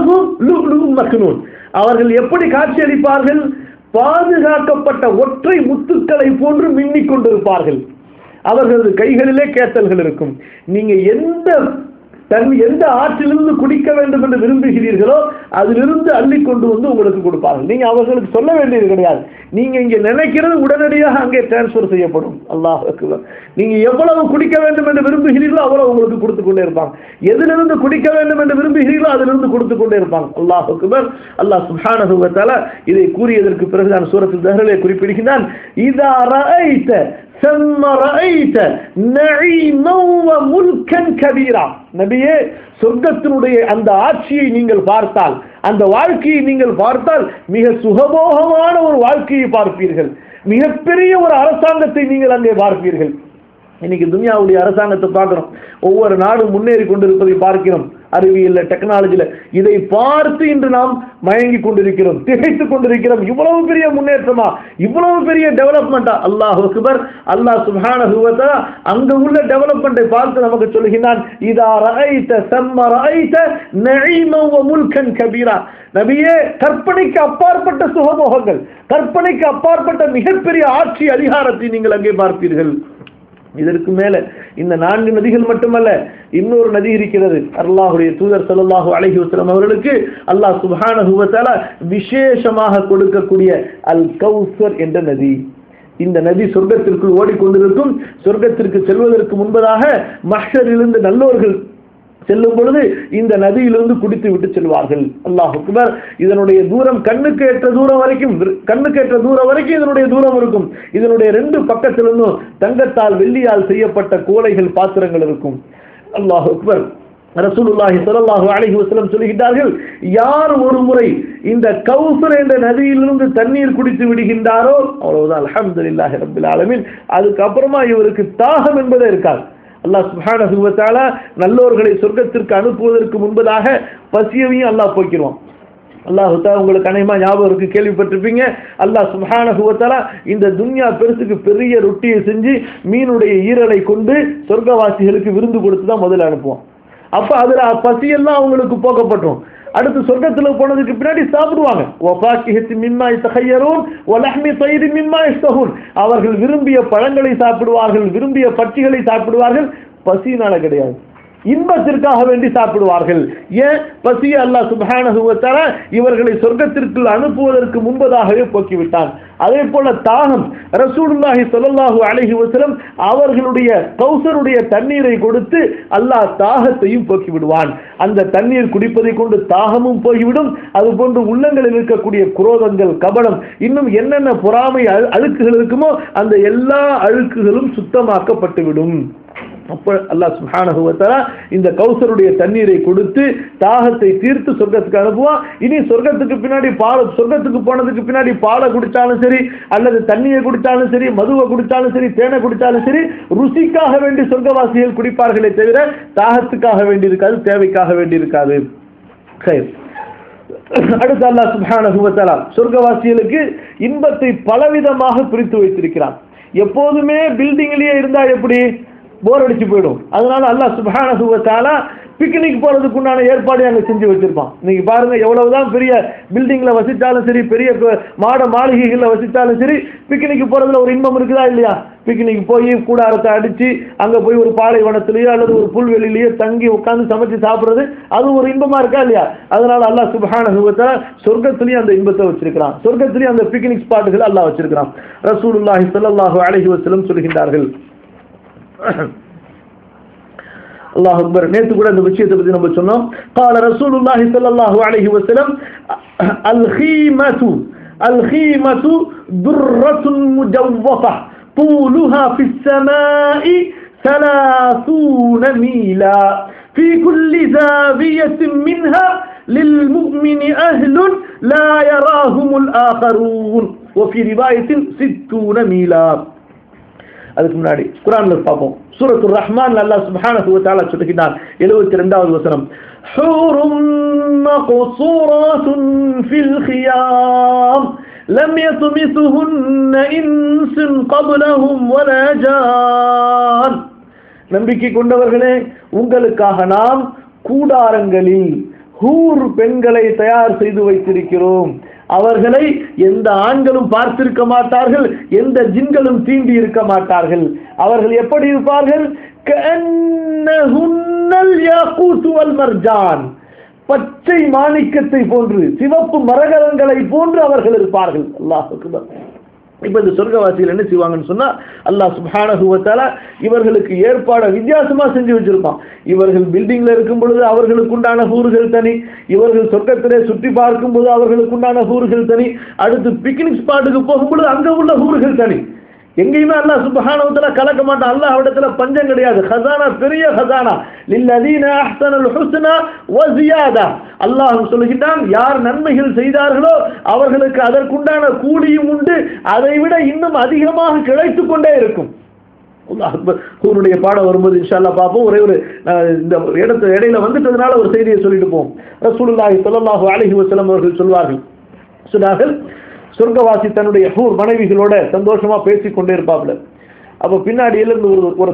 கஅன்னஹும் லுஅ்லுஉம் மக்னூன். அவர்கள் எப்படி காட்சியளிப்பார்கள்? பாதுகாக்கப்பட்ட ஒற்றை முத்துக்களை போன்று மின்னிக் கொண்டிருப்பார்கள். அவர்களது கைகளிலே கேத்தல்கள் இருக்கும். நீங்க எந்த ஆற்றிலிருந்து குடிக்க வேண்டும் என்று விரும்புகிறீர்களோ அதிலிருந்து அள்ளி கொண்டு வந்து உங்களுக்கு கொடுப்பார்கள். நீங்க அவர்களுக்கு சொல்ல வேண்டியது கிடையாது. நீங்க இங்க நினைக்கிறது உடனடியாக அங்கே டிரான்ஸ்பர் செய்யப்படும். அல்லாஹ் அக்பர். நீங்க எவ்வளவு குடிக்க வேண்டும் என்று விரும்புகிறீர்களோ அவ்வளவு உங்களுக்கு கொடுத்து கொண்டே இருப்பாங்க. எதிலிருந்து குடிக்க வேண்டும் என்று விரும்புகிறீர்களோ அதிலிருந்து கொடுத்து கொண்டே இருப்பாங்க. அல்லாஹ் அக்பர். அல்லாஹ் சுப்ஹானஹு வ தஆலா இதை கூறியதற்கு பிறகுதான் சூரத்துல் தஹ்ரிலே குறிப்பிடுகிறான், இதா ரஅய்த ثم رأيت نعيما وملكا كبيرا. நபியே, சொர்க்கத்தினுடைய அந்த ஆட்சியை நீங்கள் பார்த்தால், அந்த வாழ்க்கையை நீங்கள் பார்த்தால் மிக சுகபோகமான ஒரு வாழ்க்கையை பார்ப்பீர்கள். மிகப்பெரிய ஒரு அரசாங்கத்தை நீங்கள் அங்கே பார்ப்பீர்கள். இன்னைக்கு துனியாவுடைய அரசாங்கத்தை பார்க்கிறோம். ஒவ்வொரு நாடும் முன்னேறி கொண்டிருப்பதை பார்க்கிறோம். அறிவியல்ல, டெக்னாலஜில இதை பார்த்து இன்று நாம் மயங்கி கொண்டிருக்கிறோம், திகைத்துக் கொண்டிருக்கிறோம். இவ்வளவு பெரிய முன்னேற்றமா, இவ்வளவு பெரிய டெவலப்மெண்டா? அல்லாஹ் அக்பர். அல்லாஹ் சுப்ஹானஹு வ தஆலா அங்க உள்ள டெவலப்மெண்டை பார்த்து நமக்கு சொல்கிறான், இதா ரஅய்த ஸம்ம ரஅய்த நஈமன் வ முல்கன் கபீரா. நபியே, கற்பனைக்கு அப்பாற்பட்ட சுகபோகங்கள், கற்பனைக்கு அப்பாற்பட்ட மிகப்பெரிய ஆட்சி அதிகாரத்தை நீங்கள் அங்கே பார்ப்பீர்கள். இதற்கு மேல இந்த 4 நதிகள் மட்டுமல்ல, இன்னொரு நதி இருக்கிறது. அல்லாஹ்வுடைய தூதர் ஸல்லல்லாஹு அலைஹி வஸல்லம் அவர்களுக்கு அல்லாஹ் சுப்ஹானஹு வ தஆலா விசேஷமாக கொடுக்கக்கூடிய அல் கௌசர் என்ற நதி. இந்த நதி சொர்க்கத்திற்குள் ஓடிக்கொண்டிருக்கும். சொர்க்கத்திற்கு செல்வதற்கு முன்பதாக மஹ்ஷரிலிருந்து நல்லோர்கள் செல்லும் பொழுது இந்த நதியிலிருந்து குடித்து விட்டு செல்வார்கள். அல்லாஹ் அக்பர். இதனுடைய தூரம் கண்ணுக்கு ஏற்ற தூரம் வரைக்கும் இதனுடைய தூரம் இருக்கும். இதனுடைய 2 பக்கத்திலிருந்தும் தங்கத்தால் வெள்ளியால் செய்யப்பட்ட கோலைகள், பாத்திரங்கள் இருக்கும். அல்லாஹ் அக்பர். ரசூலுல்லாஹி ஸல்லல்லாஹு அலைஹி வஸல்லம் சொல்கிறார்கள், யார் ஒரு முறை இந்த கௌசர் என்ற நதியிலிருந்து தண்ணீர் குடித்து விடுகின்றாரோ அவ்வளவுதான், அல்ஹம்துலில்லாஹி ரப்பில் ஆலமீன். அதுக்கு அப்புறமா இவருக்கு தாகம் என்பதே இருக்காது. அல்லாஹ் சுப்ஹானஹு வ தஆலா நல்லோர்களை சொர்க்கத்திற்கு அனுப்புவதற்கு முன்பதாக பசியையும் அல்லாஹ் போக்கிடுவான். அல்லாஹ் தஆலா உங்களுக்கு அநேகமா ஞாபகம் இருக்கு, கேள்விப்பட்டிருப்பீங்க. அல்லாஹ் சுப்ஹானஹு வ தஆலா இந்த துன்யா பெருசுக்கு பெரிய ரொட்டியை செஞ்சு மீனுடைய ஈரலை கொண்டு சொர்க்கவாசிகளுக்கு விருந்து கொடுத்து தான் முதல்ல அனுப்புவான். அப்ப அதுல பசியெல்லாம் அவங்களுக்கு போக்கப்பட்டோம். அடுத்து சொர்க்கத்துல போனதுக்கு பின்னாடி சாப்பிடுவாங்க. அவர்கள் விரும்பிய பழங்களை சாப்பிடுவார்கள், விரும்பிய பட்சிகளை சாப்பிடுவார்கள். பசியினால கிடையாது, இன்பத்திற்காக வேண்டி சாப்பிடுவார்கள். ஏன்? பசிய அல்லாஹ் சுப்ஹானஹு வ தஆலா இவர்களை சொர்க்கத்திற்குள் அனுப்புவதற்கு முன்பதாகவே போக்கிவிட்டான். அதே போல தாகம், ரசூலுல்லாஹி ஸல்லல்லாஹு அலைஹி வஸல்லம் அவர்களுடைய கௌசருடைய தண்ணீரை கொடுத்து அல்லாஹ் தாகத்தையும் போக்கி விடுவான். அந்த தண்ணீர் குடிப்பதை கொண்டு தாகமும் போய்விடும். அதுபோன்று உள்ளங்களில் இருக்கக்கூடிய குரோதங்கள், கபடம், இன்னும் என்னென்ன பொறாமை அழுக்குகள் இருக்குமோ அந்த எல்லா அழுக்குகளும் சுத்தமாக்கப்பட்டுவிடும். அப்ப அல்லாஹ் சுப்ஹானஹு வ தஆலா இந்த கௌசருடைய தண்ணீரை கொடுத்து தாகத்தை தீர்த்து சொர்க்கத்துக்கு அனுப்புவான். இனி சொர்க்கத்துக்கு போனதுக்கு பின்னாடி பாலை குடிச்சாலும் சரி, அல்லது தண்ணியை குடிச்சாலும் சரி, மதுவை குடிச்சாலும் சரி, தேனை குடிச்சாலும் சரி, ருசிக்காக வேண்டி சொர்க்கவாசிகள் குடிப்பார்களே தவிர தாகத்துக்காக வேண்டி இருக்காது, தேவைக்காக வேண்டி இருக்காது. அடுத்து அல்லாஹ் சுப்ஹானஹு வ தஆலா சொர்க்கவாசிகளுக்கு இன்பத்தை பலவிதமாக பிரித்து வைத்திருக்கிறான். எப்போதுமே பில்டிங்லயே இருந்தா எப்படி போர் அடிச்சு போயிடும். அதனால அல்லாஹ் சுப்ஹானஹு வ தஆலா பிக்னிக் போறதுக்கு உண்டான ஏற்பாடு அங்க செஞ்சு வச்சிருப்பான். நீங்க பாருங்க, எவ்வளவுதான் பெரிய பில்டிங்ல வசித்தாலும் சரி, பெரிய மாளிகைகள்ல வசித்தாலும் சரி, பிக்னிக் போறதுல ஒரு இன்பம் இருக்குதா இல்லையா? பிக்னிக் போய் கூடாரத்தை அடிச்சு அங்க போய் ஒரு பாலைவனத்திலேயோ அல்லது ஒரு புல்வெளியிலேயோ தங்கி உட்கார்ந்து சமைச்சு சாப்பிடுறது, அது ஒரு இன்பமா இருக்கா இல்லையா? அதனால அல்லாஹ் சுப்ஹானஹு வ தஆலா சொர்க்கத்திலேயே அந்த இன்பத்தை வச்சிருக்கிறான். சொர்க்கத்திலேயே அந்த பிக்னிக் ஸ்பாட்டுகள் அல்லாஹ் வச்சிருக்கிறான். ரசூலுல்லாஹி ஸல்லல்லாஹு அலைஹி வஸல்லம் சொல்கின்றார்கள், அல்லாஹ் அக்பர். நேத்து கூட இந்த விஷயத்தை பத்தி நம்ம சொன்னோம். قال رسول الله صلى الله عليه وسلم الخيمة درة مجوفة طولها في السماء 30 ميلا في كل زاوية منها للمؤمن أهل لا يراهم الآخرون وفي رواية 60 ميلا. அதுக்கு முன்னாடி குர்ஆன்ல பாப்போம். சூரத்துர் ரஹ்மான்ல அல்லாஹ் சுப்ஹானஹு வ தஆலா சொல்கிறார், 72வது வசனம், ஹூரும் மக்சூராத்துன் ஃபில் கியாம் லம் யத்மிசுஹுன்ன இன்சுன் قبلهم ولا ஜான். நம்பிக்கை கொண்டவர்களே, உங்களுக்காக நாம் கூடாரங்களில் ஹூர் பெண்களை தயார் செய்து வைத்திருக்கிறோம். அவர்களை எந்த ஆண்களும் பார்த்திருக்க மாட்டார்கள், எந்த ஜின்களும் தீண்டி இருக்க மாட்டார்கள். அவர்கள் எப்படி இருப்பார்கள்? கஅன்னஹுன்னல் யாகூத் வல் மர்ஜான், பச்சை மாணிக்கத்தை போன்று, சிவப்பு மரகதங்களை போன்று அவர்கள் இருப்பார்கள். அல்லாஹ் அக்பர். இப்ப இந்த சொர்க்கவாசிகள் என்ன செய்வாங்கன்னு சொன்னா, அல்லாஹ் சுப்ஹானஹு வ தஆலா இவர்களுக்கு ஏற்பாடு வித்தியாசமா செஞ்சு வச்சிருப்பான். இவர்கள் பில்டிங்ல இருக்கும் பொழுது அவர்களுக்கு உண்டான ஹூர்கள் தனி, இவர்கள் சொர்க்கத்திலே சுற்றி பார்க்கும் போது அவர்களுக்கு உண்டான ஹூர்கள் தனி, அடுத்து பிக்னிக் ஸ்பாட்டுக்கு போகும்பொழுது அங்க உள்ள ஹூர்கள் தனி. எங்கேயுமே அல்லாஹ் சுப்ஹானஹு வ தஆலா கலக்க மாட்டான். அல்லாஹ் இடத்துல பஞ்சம் கிடையாது. ஹஸானா, பெரிய ஹஸானா. லில்லதீன அஹ்ஸனல் ஹுஸ்னா வ ஜியாதா. அல்லாஹ் சொல்லுகிறான், யார் நன்மைகள் செய்தார்களோ அவர்களுக்கு அதற்குண்டான கூலியும் உண்டு, அதைவிட இன்னும் அதிகமாக கிடைத்துக் கொண்டே இருக்கும். அல்லாஹ் அக்பர். ஹூருடைய பாடம் வரும்போது இன்ஷா அல்லாஹ் பார்ப்போம். ஒரே ஒரு இந்த இடையில வந்துட்டதுனால ஒரு செய்தியை சொல்லிட்டு போவோம். ரசூலுல்லாஹி ஸல்லல்லாஹு அலைஹி வஸல்லம் அவர்கள் சொன்னார்கள், சொர்க்கவாசி தன்னுடைய ஹூர் மனைவிகளோட சந்தோஷமா பேசிக் கொண்டே இருப்பாப்ல. அப்ப பின்னாடியில இருந்து ஒரு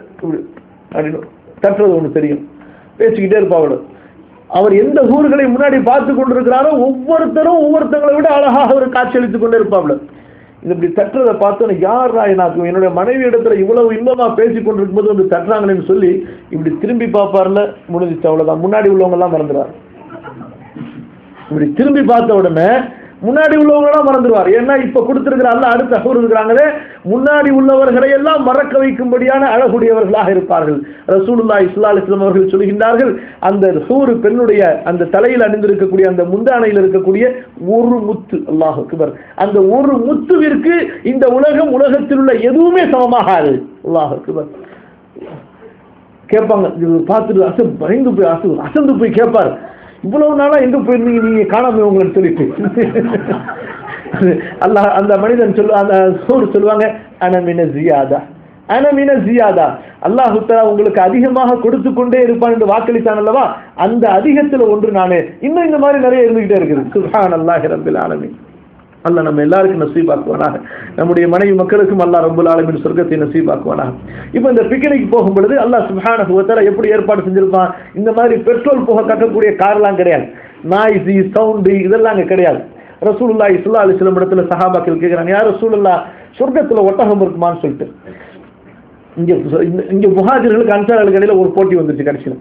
தட்டுறது ஒண்ணு தெரியும், பேசிக்கிட்டே இருப்பாப்ல. அவர் எந்த ஹூர்களை முன்னாடி பார்த்து கொண்டிருக்கிறாரோ ஒவ்வொருத்தரும் ஒவ்வொருத்தங்களை விட அழகாக ஒரு காட்சி அளித்துக் கொண்டே இருப்பாப்ல. இப்படி தட்டுறதை பார்த்து யார் எனக்கு என்னுடைய மனைவி இடத்துல இவ்வளவு இன்பமா பேசிக் கொண்டிருக்கும் போது வந்து தட்டுறாங்களேன்னு சொல்லி இப்படி திரும்பி பார்ப்பார்ல, முடிஞ்சிச்சு, அவ்வளவுதான். முன்னாடி உள்ளவங்க எல்லாம் மறந்துடுவார். இப்படி திரும்பி பார்த்த உடனே முன்னாடி உள்ளவங்களாம் மறந்துடுவார். ஏன்னா இப்ப கொடுத்திருக்கிற அல்லாஹ் அடுத்த ஹூர் இருக்கிறாங்களே, முன்னாடி உள்ளவர்களை எல்லாம் மறக்க வைக்கும்படியான அழகுடையவர்களாக இருப்பார்கள். ரசூலுல்லாஹி ஸல்லல்லாஹு அலைஹி வஸல்லம் அவர்கள் சொல்கின்றார்கள், அந்த ஹூர் பெண்ணுடைய அந்த தலையில் அணிந்திருக்கக்கூடிய அந்த முந்தானையில் இருக்கக்கூடிய ஒரு முத்து, அல்லாஹ் அக்பர், அந்த ஒரு முத்துவிற்கு இந்த உலகத்தில் உள்ள எதுவுமே சமமாகாது. அல்லாஹ் அக்பர். கேட்பாங்க, பார்த்துட்டு பயந்து போய் அசந்து போய் கேட்பார், இவ்வளவு நாளா எங்க போயிருந்தீங்க, நீங்க காணாம உங்களை சொல்லிட்டு. அல்லாஹ் அந்த மனிதன் அந்த சொல்லுவாங்க, அனமின ஜியாதா, அல்லாஹ் தஆலா உங்களுக்கு அதிகமாக கொடுத்து கொண்டே இருப்பான் என்று வாக்களித்தான் அல்லவா, அந்த அதிகத்துல ஒன்று நானே. இன்னும் இந்த மாதிரி நிறைய இருந்துகிட்டே இருக்குது. சுப்ஹானல்லாஹி ரப்பில் ஆலமீன். அல்லாஹ் நம்ம எல்லாருக்கும் நசீபாக்குவானாக. நம்முடைய மனைவி மக்களுக்கும் அல்லாஹ் ரப்பல் ஆலமீன் சொர்க்கத்தை நசீபாக்குவானாக. இப்போ இந்த பிக்னிக் போகும் பொழுது அல்லாஹ் சுப்ஹானஹு வ தஆலா எப்படி ஏற்பாடு செஞ்சிருப்பான்? இந்த மாதிரி பெட்ரோல் போக கட்டக்கூடிய கார்லாம் கிடையாது, நாய்ஸி சவுண்டு இதெல்லாம் அங்கே கிடையாது. ரசூலுல்லாஹி ஸல்லல்லாஹு அலைஹி வஸல்லம் இடத்துல சஹாபாக்கள் கேட்குறாங்க, யார் ரசூலுல்லாஹ் சொர்க்கத்தில் ஒட்டகம் இருக்குமான்னு சொல்லிட்டு. இங்க முஹாஜிர்களுக்கு அன்சார்களுக்கு இடையில ஒரு போட்டி வந்துருச்சு. கடைசியில்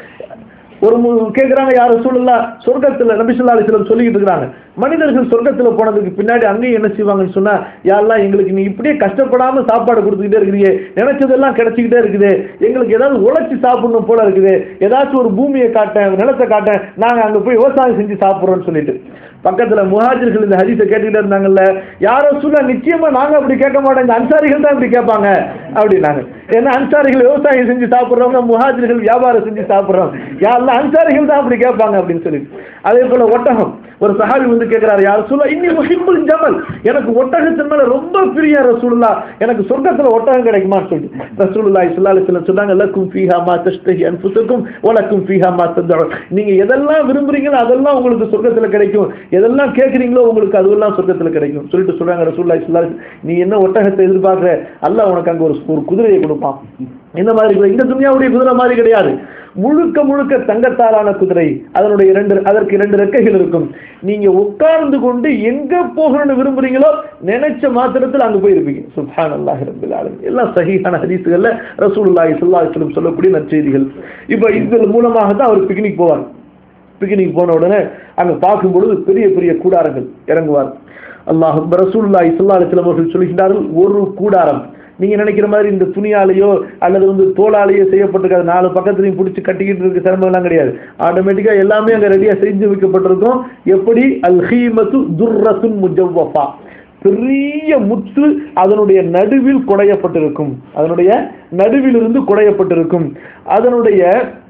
ஒரு கேட்குறாங்க, யார் ரசூலுல்லாஹ் சொர்க்கத்தில், நபி ஸல்லல்லாஹு அலைஹி வஸல்லம் சொல்லிக்கிட்டு இருக்கிறாங்க, மனிதர்கள் சொர்க்கத்தில் போனதுக்கு பின்னாடி அங்கேயும் என்ன செய்வாங்கன்னு சொன்னா, யா அல்லாஹ் எங்களுக்கு நீ இப்படியே கஷ்டப்படாம சாப்பாடு கொடுத்துக்கிட்டே இருக்கிறீங்க, நினைச்சதெல்லாம் கிடைச்சிக்கிட்டே இருக்குது, எங்களுக்கு ஏதாவது உழைச்சி சாப்பிடணும் போல இருக்குது, ஏதாச்சும் ஒரு பூமியை காட்டேன், நிலத்தை காட்டேன், நாங்கள் அங்கே போய் விவசாயம் செஞ்சு சாப்பிட்றோம்னு சொல்லிட்டு. பக்கத்தில் முஹாஜிர்கள் இந்த ஹதீஸை கேட்டுக்கிட்டே இருந்தாங்கல்ல, யாரோ சொல்ல நிச்சயமா நாங்கள் அப்படி கேட்க மாட்டோம், இந்த அன்சாரிகள் தான் இப்படி கேட்பாங்க அப்படின்னாங்க. ஏன்னா அன்சாரிகள் விவசாயம் செஞ்சு சாப்பிட்றவங்க, முஹாஜிர்கள் வியாபாரம் செஞ்சு சாப்பிட்றவங்க, யாரெல்லாம் அன்சாரிகள் தான் அப்படி கேட்பாங்க அப்படின்னு சொல்லி. அதே போல ஒட்டகம், ஒரு சஹாபி வந்து கேட்கிறாரு, யார் ரசூலுல்லாஹ் இன்னி முஹிப்புல் ஜமல், எனக்கு ஒட்டகத்தின் மேல ரொம்ப பிரியம் ரசூலுல்லாஹ், எனக்கு சொர்க்கத்துல ஒட்டகம் கிடைக்குமான்னு சொல்லிட்டு ரசூலுல்லாஹி ஸல்லல்லாஹு அலைஹி வஸல்லம் சொன்னாங்க, லக்கும் ஃபீஹா மா தஷ்தஹி அன்ஃபுசுக்கும் வ லக்கும் ஃபீஹா மா ததஉன், நீங்க எதெல்லாம் விரும்புறீங்களோ அதெல்லாம் உங்களுக்கு சொர்க்கத்துல கிடைக்கும், எதெல்லாம் கேட்குறீங்களோ உங்களுக்கு அதுவெல்லாம் சொர்க்கத்துல கிடைக்கும் சொல்லிட்டு சொல்றாங்க ரசூலுல்லாஹி ஸல்லல்லாஹு அலைஹி வஸல்லம். நீ என்ன ஒட்டகத்தை எதிர்பார்க்கிற, அல்லாஹ் உனக்கு அங்க ஒரு குதிரையை கொடுப்பான். இந்த மாதிரி இந்த துன்யாவுடைய குதிரை மாதிரி கிடையாது, முழுக்க முழுக்க தங்கத்தாலான குதிரை, அதற்கு 2 ரெக்கைகள் இருக்கும். நீங்க உட்கார்ந்து கொண்டு எங்க போகணும்னு விரும்புறீங்களோ நினைச்ச மாத்திரத்தில் அங்க போயிருப்பீங்க. சுப்ஹானல்லாஹி ரப்பில் ஆலமீன். எல்லாம் சஹீஹான ஹதீஸ்கள்ல ரசூலுல்லாஹி ஸல்லல்லாஹு அலைஹி வஸல்லம் சொல்லக்கூடிய நற்செய்திகள். இப்போ இதன் மூலமாக தான் அவர் பிக்னிக் போவார். பிக்னிக் போன உடனே அங்க பார்க்கும் பொழுது பெரிய பெரிய கூடாரங்கள் இறங்குவார். அல்லாஹ் ரசூலுல்லாஹி ஸல்லல்லாஹு அலைஹி வஸல்லம் அவர்கள் சொல்கிறார்கள், ஒரு கூடாரம் நீங்க நினைக்கிற மாதிரி இந்த துணியாலேயோ அல்லது தோளாலேயோ செய்யப்பட்டிருக்காது, 4 பக்கத்துலையும் பிடிச்சி கட்டிக்கிட்டு இருக்க சிரமம் எல்லாம் கிடையாது. ஆட்டோமேட்டிக்கா எல்லாமே அங்க ரெடியா செஞ்சு வைக்கப்பட்டிருக்கும். எப்படி? அல் ஹீமத்து துர்ரத்துன் முஜவ்வஃபா, பெரிய முத்து அதனுடைய நடுவில் குடையப்பட்டிருக்கும், அதனுடைய நடுவிலிருந்து குடையப்பட்டிருக்கும். அதனுடைய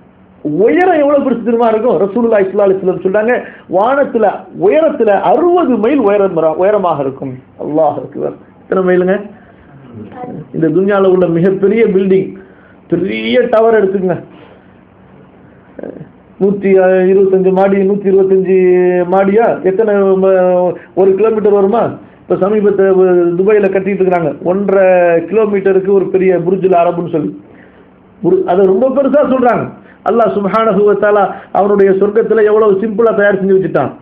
உயரம் எவ்வளவு பெருசு தெரியுமா இருக்கும்? ரசூலுல்லாஹி ஸல்லல்லாஹு அலைஹி வஸல்லம் சொல்றாங்க, வானத்துல உயரத்துல 60 மைல் உயரமாக இருக்கும். அல்லாஹ் அக்பர். எத்தனை மைலுங்க? இந்த துன்யால உள்ள மிகப்பெரிய பில்டிங், பெரிய டவர் எடுத்துங்க, 125 மாடி, 125 மாடியா, எத்தனை 1 கிலோமீட்டர் வருமா? இப்ப சமீபத்தை துபாயில கட்டிட்டு இருக்காங்க, 1.5 கிலோமீட்டருக்கு ஒரு பெரிய புர்ஜுல் அரபுன்னு சொல்லி, அதை ரொம்ப பெருசா சொல்றாங்க. அல்லாஹ் சுப்ஹானஹு வ தஆலா அவனுடைய சொர்க்கத்துல எவ்வளவு சிம்பிளா தயார் செஞ்சு வச்சுட்டான்.